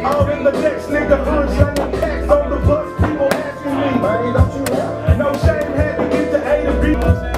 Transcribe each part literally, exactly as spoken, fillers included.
All in the next nigga, unshine text on the bus, people asking me, man, don't you have? No shame, had to get to A to B.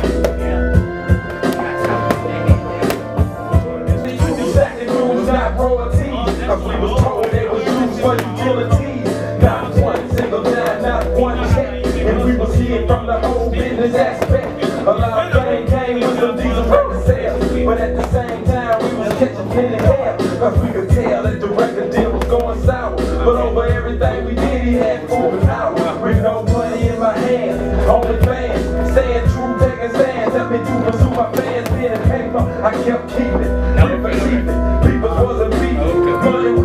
Two second rules, not royalties, cause we was told they was used for utilities. Not one single time, not one check, and we was here from the whole business aspect. A lot of game came with some decent record sales, but at the same time we was catching plenty hell, cause we could tell that the record deal was going sour. But over everything we did, he had full power. With no money in my hands, only fans, staying true, taking stands, help me to pursue my fans, pen and paper, I kept keeping, never cheating, people wasn't beating, money